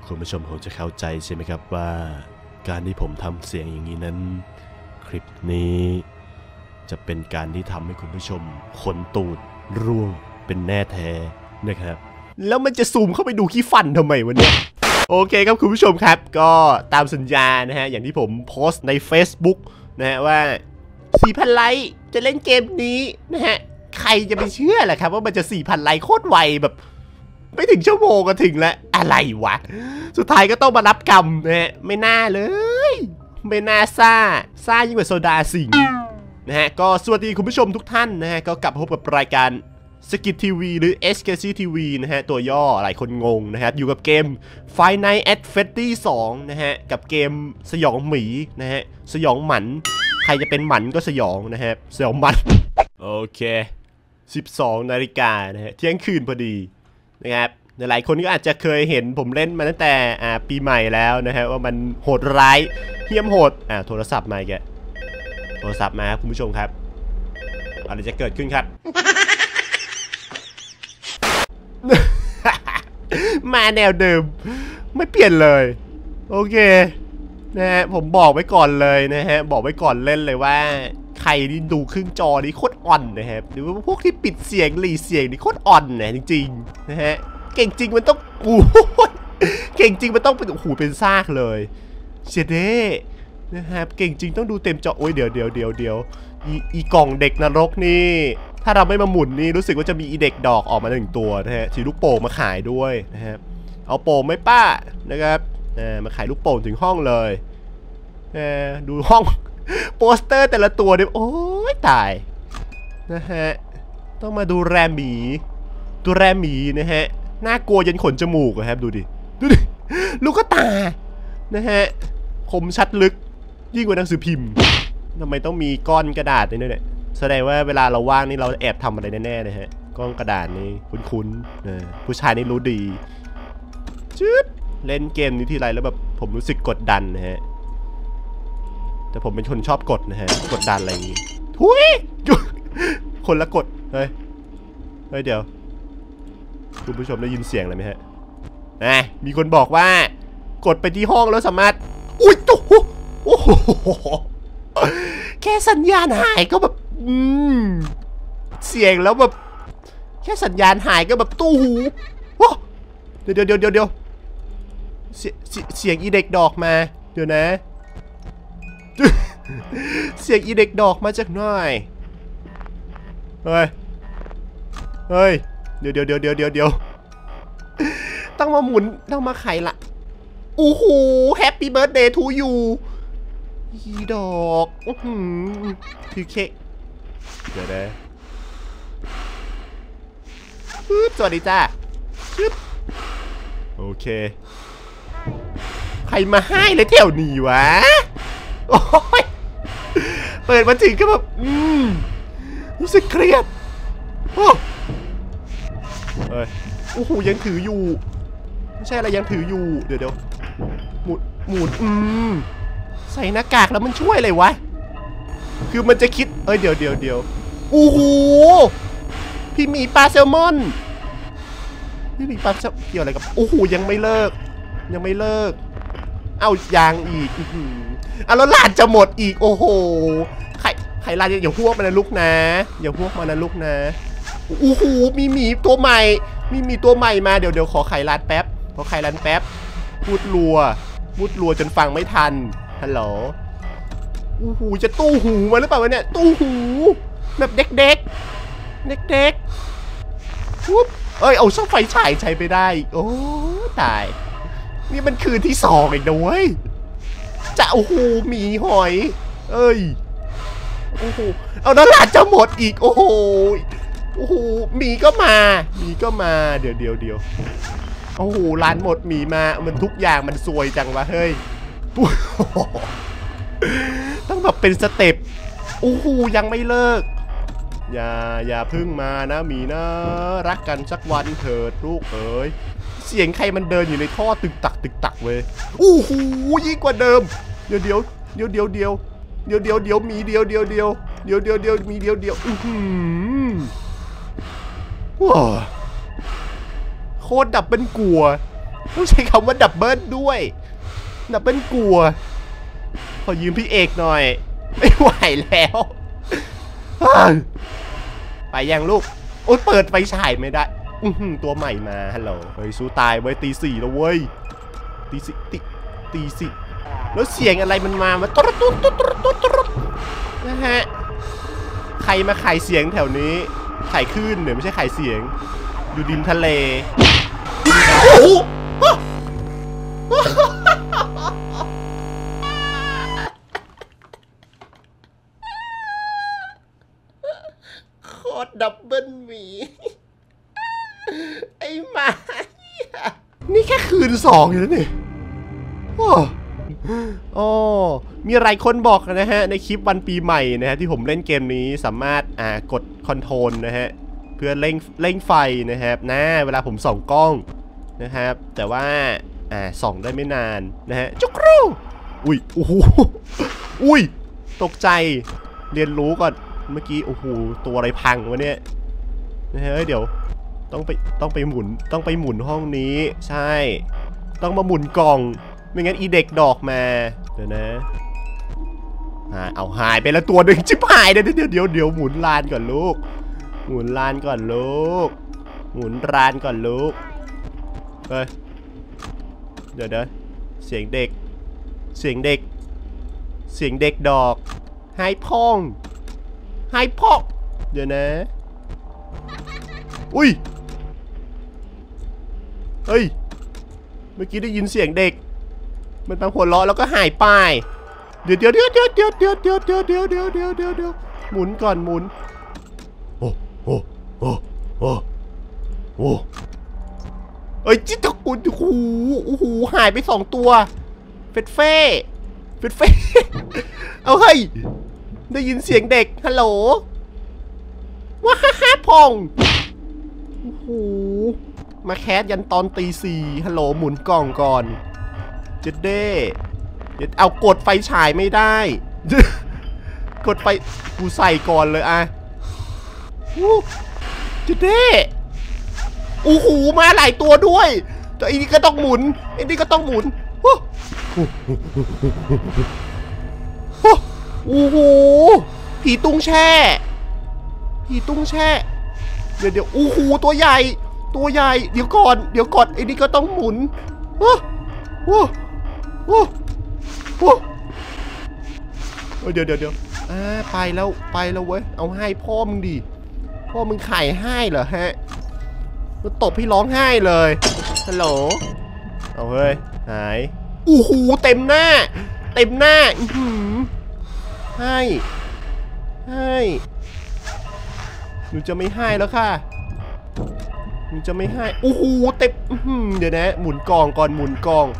คุณผู้ชมคงจะเข้าใจใช่ไหมครับว่าการที่ผมทำเสียงอย่างนี้นั้นคลิปนี้จะเป็นการที่ทำให้คุณผู้ชมขนตูดร่วงเป็นแน่แท้นะครับแล้วมันจะซูมเข้าไปดูขี้ฟันทำไมวะเนี่ยโอเคครับคุณผู้ชมครับก็ตามสัญญานะฮะอย่างที่ผมโพสต์ใน Facebook นะฮะว่า 4,000 ไลค์จะเล่นเกมนี้นะฮะใครจะไปเชื่อล่ะครับว่ามันจะ 4,000 ไลค์โคตรไวแบบไม่ถึงชั่วโมงก็ถึงแล้วอะไรวะสุดท้ายก็ต้องมารับกรรมนะฮะไม่น่าเลยไม่น่าซ่ายิ่งกว่าโซดาสิงนะฮะก็สวัสดีคุณผู้ชมทุกท่านนะฮะก็กลับมาพบกับรายการสกิททีวีหรือ SKC TV นะฮะตัวย่อหลายคนงงนะฮะอยู่กับเกม Five Nights at Freddy's 2นะฮะกับเกมสยองหมีนะฮะสยองหมันใครจะเป็นหมันก็สยองนะฮะสยองหมันโอเค 12 นาฬิกานะฮะเที่ยงคืนพอดีนะครับหลายคนก็อาจจะเคยเห็นผมเล่นมาตั้งแต่ปีใหม่แล้วนะฮะว่ามันโหดร้ายเหี้ยมโหดโทรศัพท์มาแกโทรศัพท์มาครับคุณผู้ชมครับอะไรจะเกิดขึ้นครับ มาแนวเดิมไม่เปลี่ยนเลยโอเคนะฮะผมบอกไว้ก่อนเลยนะฮะบอกไว้ก่อนเล่นเลยว่าใครที่ดูครึ่งจอนี่โคตรอ่อนนะครับหรือว่าพวกที่ปิดเสียงหลีเสียงนี่โคตรอ่อนนะจริงๆนะฮะเก่งจริงมันต้องเก่งจริงมันต้องเป็นหูเป็นซากเลยเชเด้นะครับเก่งจริงต้องดูเต็มจอโอ้ยเดี๋ยวอีกล่องเด็กนรกนี่ถ้าเราไม่มาหมุนนี่รู้สึกว่าจะมีอีเด็กดอกออกมา1 ตัวนะฮะถือลูกโป่งมาขายด้วยนะครับเอาโป่งไหมป้านะครับมาขายลูกโป่งถึงห้องเลยดูห้องโปสเตอร์แต่ละตัวเนี่ยโอ้ยตายนะฮะต้องมาดูแรมหมีตัวแรมหมีนะฮะน่ากลัวยันขนจมูกนะครับดูดิลูกตานะฮะคมชัดลึกยิ่งกว่าหนังสือพิมพ์ทำไมต้องมีก้อนกระดาษเนี่ยแสดงว่าเวลาเราว่างนี่เราแอบทำอะไรแน่ๆนะฮะก้อนกระดาษนี่คุ้นๆผู้ชายนี่รู้ดีจึ๊บเล่นเกมนี้ทีไรแล้วแบบผมรู้สึกกดดันนะฮะแต่ผมเป็นคนชอบกดนะฮะกดดันอะไรอย่างงี้ทุยคนละกดเฮ้ยเดี๋ยวคุณผู้ชมได้ยินเสียงอะไรไหมฮะมีคนบอกว่ากดไปที่ห้องแล้วสามารถอุ้ยโอ้โหแค่สัญญาณหายก็แบบเสียงแล้วแบบแค่สัญญาณหายก็แบบตู้หูเดี๋ยวเสียงอีเด็กดอกมาเดี๋ยวนะเสียงอีเด็กดอกมาจากไหนเฮ้ยเดี๋ยวต้องมาหมุนต้องมาไขละโอ้โหแฮปปี้เบิร์ธเดย์ทูยูอีดอกถือเค้กเดี๋ยวนะสวัสดีจ้าโอเคใครมาให้เลยแถวนี้วะโอ้ยเปิดมาถึงก็แบบรู้สึกเครียดโอ้โหยังถืออยู่ไม่ใช่อะไรยังถืออยู่เดี๋ยวหมุนใส่หน้ากากแล้วมันช่วยอะไรวะคือมันจะคิดเดี๋ยวโอ้โหพี่หมีปลาแซลมอนพี่หมีปลาเกี่ยวอะไรกับโอ้โหยังไม่เลิกเอายางอีกแล้วหลานจะหมดอีกโอ้โหไข่ลานอย่าพวกมันนะลูกนะอย่าพวกมันนะลูกนะโอ้โหมีหมีตัวใหม่มาเดี๋ยวขอไข่ลานแป๊บพูดรัวจนฟังไม่ทันฮัลโหลโอ้โหจะตู้หูมาหรือเปล่าวะเนี่ยตู้หูแบบเด็กปุ๊บเอาช่องไฟฉายใช้ไปได้โอ้ตายนี่มันคืนที่2อีกนะเว้ยจะโอ้โหหมีหอยโอ้โหเอาแล้วหลานจะหมดอีกโอ้โหหมีก็มาเดี๋ยวโอ้โหร้านหมดหมีมามันทุกอย่างมันซวยจังวะเฮ้ยต้องแบบเป็นสเต็ปโอ้โหยังไม่เลิกอย่าพึ่งมานะหมีนะรักกันสักวันเถิดลูกเอ๋ยเสียงใครมันเดินอยู่ในท่อตึกตักเว้ยโอ้โหยิ่งกว่าเดิมเดี๋ยวมีเดียวมีเดียวว้าโคตรดับเป็นกลัวต้องใช้คำว่าดับเบิลด้วยดับเบิลกลัวขอยืมพี่เอกหน่อยไม่ไหวแล้วไปยังลูกโอ๊ยเปิดไฟฉายไม่ได้ตัวใหม่มาฮัลโหลเฮ้ยสู้ตายไว้ตี 4แล้วเว้ยตี 4ตี 4แล้วเสียงอะไรมันมาตุ๊ดตุ๊ดตุ๊ดตุ๊ดตุ๊ดนะฮะใครมาขายเสียงแถวนี้ขายคลื่นเนี่ยไม่ใช่ขายเสียงอยู่ริมทะเลโคตรดับเบิลหมีไอ้หมานี่แค่คืน2อยู่แล้วนี่อ๋อมีหลายคนบอกนะฮะในคลิปวันปีใหม่นะฮะที่ผมเล่นเกมนี้สามารถกดคอนโทรลนะฮะเพื่อเร่งไฟนะครับนะเวลาผมส่องกล้องนะครับแต่ว่าส่องได้ไม่นานนะฮะจุกรูอุ้ยโอ้โหอุ้ยตกใจเรียนรู้ก่อนเมื่อกี้โอ้โหตัวอะไรพังวะเนี่ยนะฮะเดี๋ยวต้องไปหมุนห้องนี้ใช่ต้องมาหมุนกล่องไม่งั้นอีเด็กดอกมาเดี๋ยวนะเอาหายไปแล้วตัวหนึ่งชิบหายเดี๋ยวหมุนลานก่อนลูกหมุนลานก่อนลูกหมุนลานก่อนลูกเฮ้ยเดี๋ยวเสียงเด็กดอกให้พ่องเดี๋ยวนะอุ้ยเฮ้ยเมื่อกี้ได้ยินเสียงเด็กมันบางหัวเราะแล้วก็หายไปเดี๋ยวหมุนก่อนหมุนโอ้เอ้ยจิ๊ดกุดโอ้โหหายไป2ตัวเฟดเฟ่เอาเฮ้ยได้ยินเสียงเด็กฮัลโหลว้าฮ่าพองโอ้โหมาแคสยันตอนตี 4ฮัลโหลหมุนกล่องก่อนเจ็ดเด้เอากดไฟฉายไม่ได้กดไฟกูใส่ก่อนเลยเจ็ดเด้โอ้โหมาหลายตัวด้วยแต่อันนี้ก็ต้องหมุนโอ้โหผีตุ้งแช่เดี๋ยวโอ้โหตัวใหญ่เดี๋ยวก่อนไอ้นี่ก็ต้องหมุนเดี๋ยวไปแล้วเว้ยเอาให้พ่อมึงดิพ่อมึงไข่ให้เหรอฮะมันตบพี่ร้องไห้เลยฮัลโหลเอาเฮ้ยหายโอ้โหเต็มหน้าให้หนูจะไม่ให้แล้วค่ะหนูจะไม่ให้โอ้โหเต็มเดี๋ยวนะหมุนกองก่อนหมุนกอง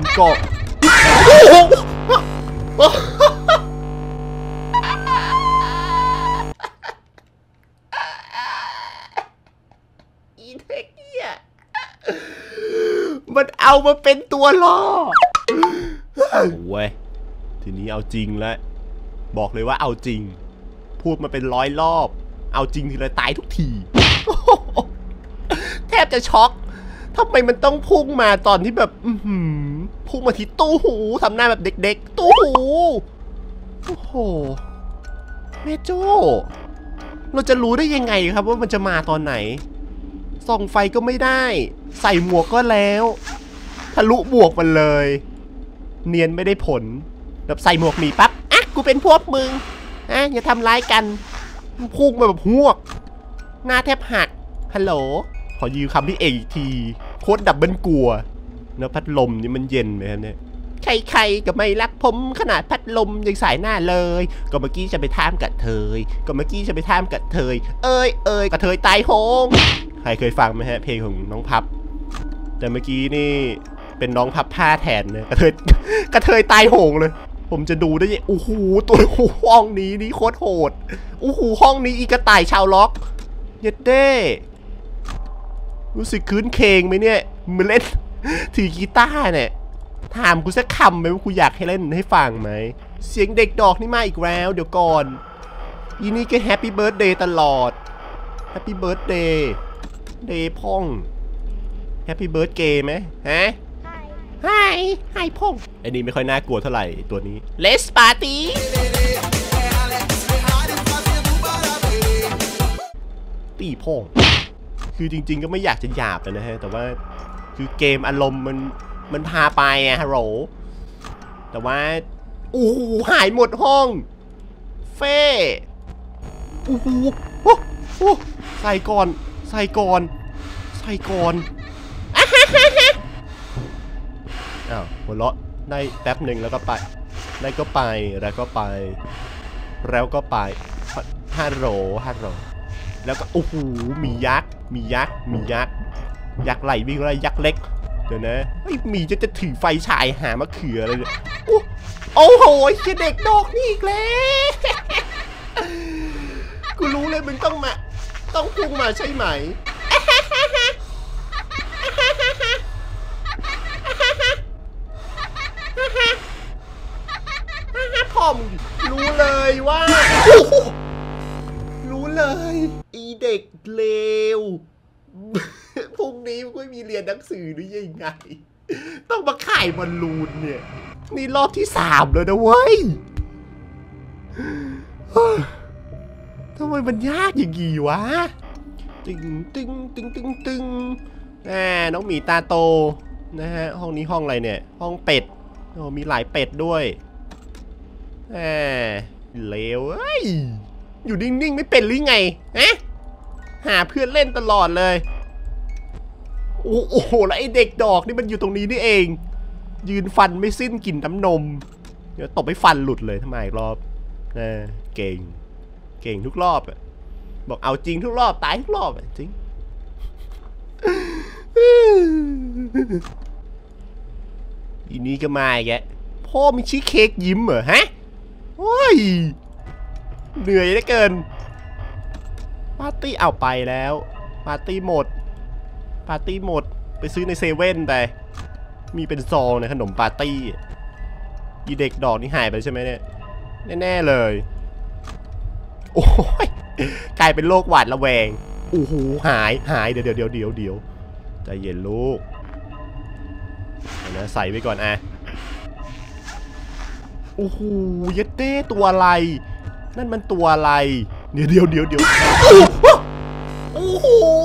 อีเด็กเนี่ยมันเอามาเป็นตัวล่อโว้ยทีนี้เอาจริงแล้วบอกเลยว่าเอาจริงพูดมาเป็น100 รอบเอาจริงทีละตายทุกทีแทบจะช็อกทำไมมันต้องพุ่งมาตอนที่แบบพุ่งมาที่ตู้หูทำหน้าแบบเด็กๆตู้หูโอ้โหแม่โจ้เราจะรู้ได้ยังไงครับว่ามันจะมาตอนไหนส่องไฟก็ไม่ได้ใส่หมวกก็แล้วทะลุหมวกมันเลยเนียนไม่ได้ผลแบบใส่หมวกหมีปั๊บกูเป็นพวกมึงอย่าทำร้ายกันพุ่งมาแบบหวกหน้าแทบหักฮัลโหลขอยืมคำพี่เอกอีกทีโคตรดับเบิลกลัวแล้วพัดลมนี่มันเย็นไหมครับเนี่ยใครๆก็ไม่รักผมขนาดพัดลมยังสายหน้าเลยก็เมื่อกี้จะไปท่ามกับเธยกระเทยตายโหงใครเคยฟังไหมฮะเพลงของน้องพับแต่เมื่อกี้นี่เป็นน้องพับผ้าแทนเนี่ยกระเทยตายโหงเลยผมจะดูได้ยังโอ้โหตัวห้องนี้นี่โคตรโหดโอ้โหห้องนี้อีกระต่ายชาวล็อกเย็ดเด้รู้สึกคืนเคงไหมเนี่ยมึงเล่นถือกีตาร์เนี่ยถามกูสักคำไหมว่ากูอยากให้เล่นให้ฟังไหมเสียงเด็กดอกนี่มาอีกแล้วเดี๋ยวก่อนอีนี่ก็แฮปปี้เบิร์ธเดย์ตลอดแฮปปี้เบิร์ธเดย์พ่อง Happy Birthday ไหมฮะไฮพงไอ้นี่ไม่ค่อยน่ากลัวเท่าไหร่ตัวนี้ Let's Party ตีพงคือจริงๆก็ไม่อยากจะหยาบนะฮะแต่ว่าคือเกมอารมณ์มันพาไปอะฮัลโหลแต่ว่าโอ้โหหายหมดห้องเฟ่โอ้โหใส่ก่อนอ้าวหัวเราะได้แป๊บหนึ่งแล้วก็ไปแล้วก็ไปฮัลโหลแล้วก็โอ้โหมียักษ์ไหลวิ่งอะไรยักษ์เล็กเดี๋ยวนะไอ้มีจะถือไฟฉายหามะเขืออะไรเนี่ยโอ้โหเด็กดอกนี่อีกแล้วกูรู้เลยมึงต้องพุ่งมาใช่ไหมพ่อมึงรู้เลยว่ารู้เลยอีเด็กเลวพรุ่งนี้มึงไม่มีเรียนหนังสือหรือยังไงต้องมาขายบอลลูนเนี่ยนี่รอบที่3เลยนะเว้ยทำไมมันยากอย่างงี้วะตึงน้องหมีตาโตนะฮะห้องนี้ห้องอะไรเนี่ยห้องเป็ดโอ้มีหลายเป็ดด้วยเลวเอ้ยอยู่นิ่งๆไม่เป็นหรือไงฮะหาเพื่อนเล่นตลอดเลยโอ้โหแล้วไอเด็กดอกนี่มันอยู่ตรงนี้นี่เองยืนฟันไม่สิ้นกลิ่นน้ำนมเดี๋ยวตบให้ฟันหลุดเลยทำไมอีกรอบเก่งทุกรอบบอกเอาจริงทุกรอบตายทุกรอบจริงอีนี้ก็มาอีกแกพ่อมีชี้เค้กยิ้มเหรอฮะโอ้ยเหนื่อยเหลือเกินปาร์ตี้เอาไปแล้วปาร์ตี้หมดไปซื้อในเซเว่นไปมีเป็นซองในขนมปาร์ตี้อีเด็กดอกนี่หายไปใช่ไหมเนี่ยแน่ๆเลยโอ้ยกลายเป็นโรคหวาดระแวงโอ้โหหายเดี๋ยวใจเย็นลูกนะใส่ไว้ก่อนโอ้โหยัดเต้ตัวอะไรนั่นมันตัวอะไรเดี๋ยวโอ้โห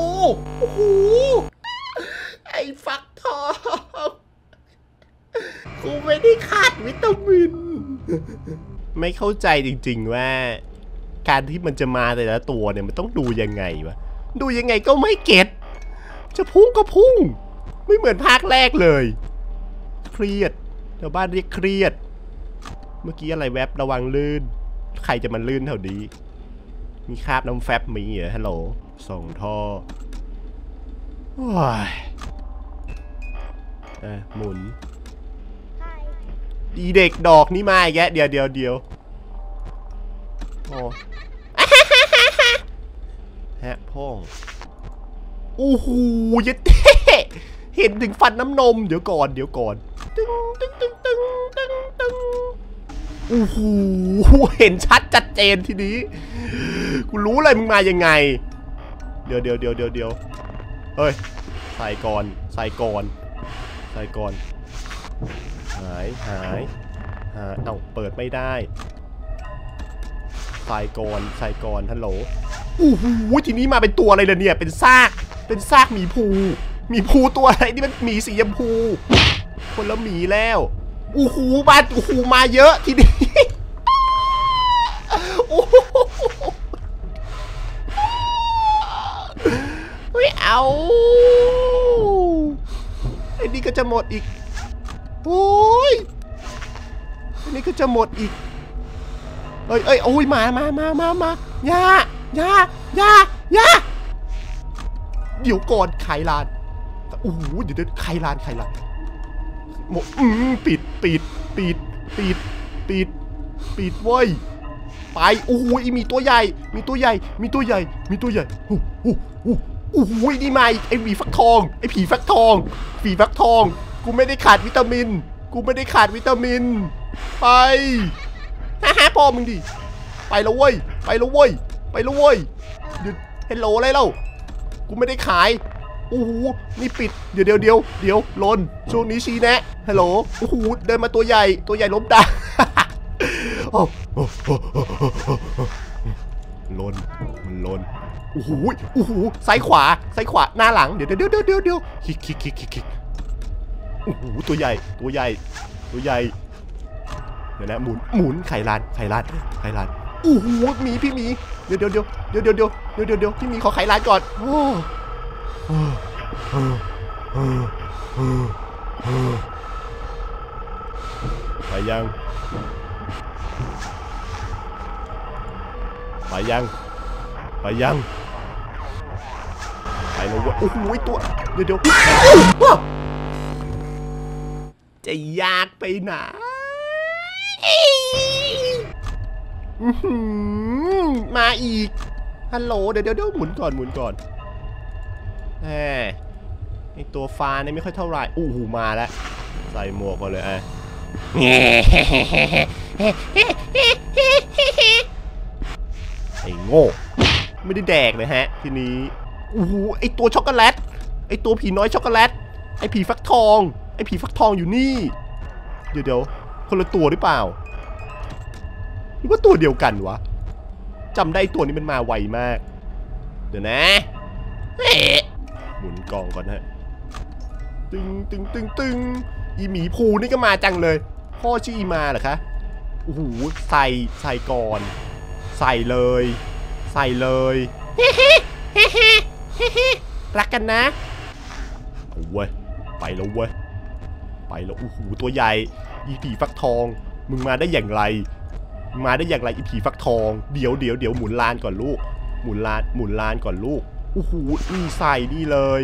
ไอ้ฟักทองกูไม่ได้ขาดวิตามินไม่เข้าใจจริงๆว่าการที่มันจะมาแต่ละตัวเนี่ยมันต้องดูยังไงวะดูยังไงก็ไม่เก็ตจะพุ่งก็พุ่งไม่เหมือนภาคแรกเลยเครียดชาวบ้านเรียกเครียดเมื่อกี้อะไรแวบระวังลื่นใครจะมันลื่นแถวนี้มีคราบน้ำแฟบมีเหรอฮัลโหลส่งท่อโอ้ยหมุนอีเด็กดอกนี่มาอีกแกเดี๋ยวโอ้ฮะพ่องโอ้โหยัดเท่เห็นถึงฟันน้ำนมเดี๋ยวก่อนตึ้งโอ้โหเห็นชัดจัดเจนทีนี้กูรู้เลยมึงมายังไงเดี๋ยวเฮ้ยใส่ก่อนหายเอ้าเปิดไม่ได้ใส่ก่อนฮัลโหลโอ้โหทีนี้มาเป็นตัวอะไรเลยเนี่ยเป็นซากหมีภูตัวอะไรนี่มันหมีสีชมพูคนละหมีแล้วโอ้โหมาเยอะทีนี้ไม่เอาไอ้นี่ก็จะหมดอีกโอ้ยไอ้นี่ก็จะหมดอีกเอ้ยโอ้ยมาอย่าเดี๋ยวก่อนไขลานโอ้โหเดี๋ยวไขลานหมดปิดเว้ยไปโอ้โหมีตัวใหญ่โอ้โหนี่มาไอ้ผีฟักทองกูไม่ได้ขาดวิตามินไปฮ่าพ่อมึงดิไปแล้วเว้ยเดี๋ยวเฮลโหลอะไรเล่ากูไม่ได้ขายโโอ้โหนี่ปิดเดี๋ยวลนช่วงนี้ชี้แนะฮัลโหลโอ้โหเดินมาตัวใหญ่ล้มดาลนมันลนโอ้โหซ้ายขวาหน้าหลังเดี๋ยวคิกโอ้โหตัวใหญ่เดี๋ยวนะหมุนไข่ลานโอ้โหพี่มีเดี๋ยวพี่มีขอไข่ลานก่อนไปยังไปแล้ววะโอ้โหตัวเดี๋ยวจะยากไปไหนมาอีกฮัลโหลเดี๋ยวหมุนก่อนไอตัวฟ้าเนี่ยไม่ค่อยเท่าไหร่โอ้โหมาแล้วใส่หมวกมาเลยไอ้โง่ไม่ได้แดกเลยฮะทีนี้โอ้โหไอตัวช็อกโกแลตไอตัวผีน้อยช็อกโกแลตไอผีฟักทองอยู่นี่เดี๋ยวคนละตัวหรือเปล่าหรือว่าตัวเดียวกันวะจำได้ตัวนี้มันมาไวมากเดี๋ยวนะหมุนกล่องก่อนฮะตึงอีหมีภูนี่ก็มาจังเลยพ่อชื่ออีมาเหรอคะโอ้โหใส่ก่อนใส่เลยรักกันนะเอาเว้ยไปแล้วโอ้โหตัวใหญ่อีผีฟักทองมึงมาได้อย่างไรอีผีฟักทองเดี๋ยวหมุนลานก่อนลูกหมุนลานก่อนลูกโอ้โหนี่ใส่นี่เลย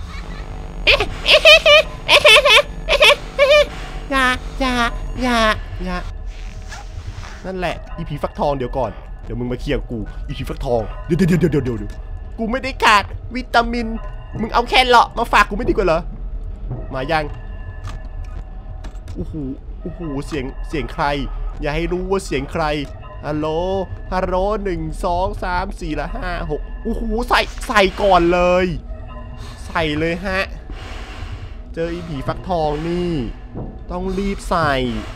อย่านั่นแหละอีผีฟักทองเดี๋ยวก่อนเดี๋ยวมึงมาเคลียร์กูอีผีฟักทองเดี๋ยวกูไม่ได้ขาดวิตามินมึงเอาแค่เลาะมาฝากกูไม่ดีกว่าเหรอมายังโอ้โหเสียงใครอย่าให้รู้ว่าเสียงใครฮัลโหล1 2 3 4และ5 6โอ้โหใส่ก่อนเลยใส่เลยฮะเจออีผีฟักทองนี่ต้องรีบใส่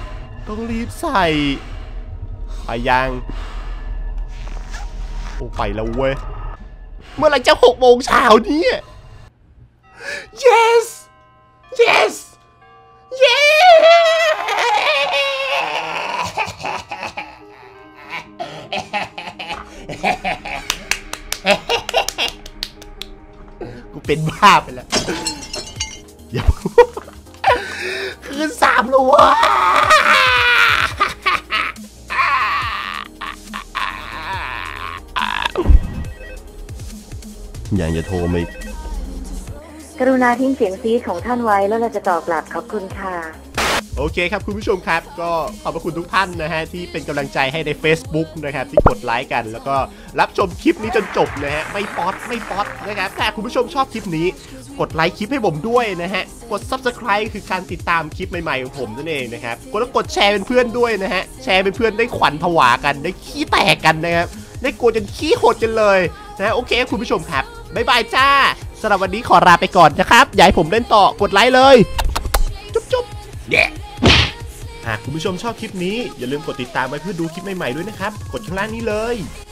ไปยังโอ้ไปแล้วเว้ยเมื่อไหร่จะ6 โมงเช้านี้ yes กูเป็นบ้าไปแล้วอย่าคืน3แล้ววะยังจะโทรมาอีกกรุณาทิ้งเสียงซีดของท่านไว้แล้วเราจะตอบกลับขอบคุณค่ะโอเคครับคุณผู้ชมครับก็ขอบคุณทุกท่านนะฮะที่เป็นกำลังใจให้ใน Facebook นะครับที่กดไลค์กันแล้วก็รับชมคลิปนี้จนจบนะฮะไม่ป๊อตนะครับถ้าคุณผู้ชมชอบคลิปนี้กดไลค์คลิปให้ผมด้วยนะฮะกด Subscribe คือการติดตามคลิปใหม่ๆของผมนั่นเองนะครับกดแชร์เป็นเพื่อนด้วยนะฮะแชร์เป็นเพื่อนได้ขวัญผวากันได้ขี้แตกกันนะครับได้โกรธจนขี้โหดกันเลยนะโอเคคุณผู้ชมครับบ๊ายบายจ้าสำหรับวันนี้ขอลาไปก่อนนะครับอย่าให้ผมเล่นต่อกดไลค์เลยจุ๊บหากคุณผู้ชมชอบคลิปนี้อย่าลืมกดติดตามไว้เพื่อดูคลิปใหม่ๆด้วยนะครับกดข้างล่างนี้เลย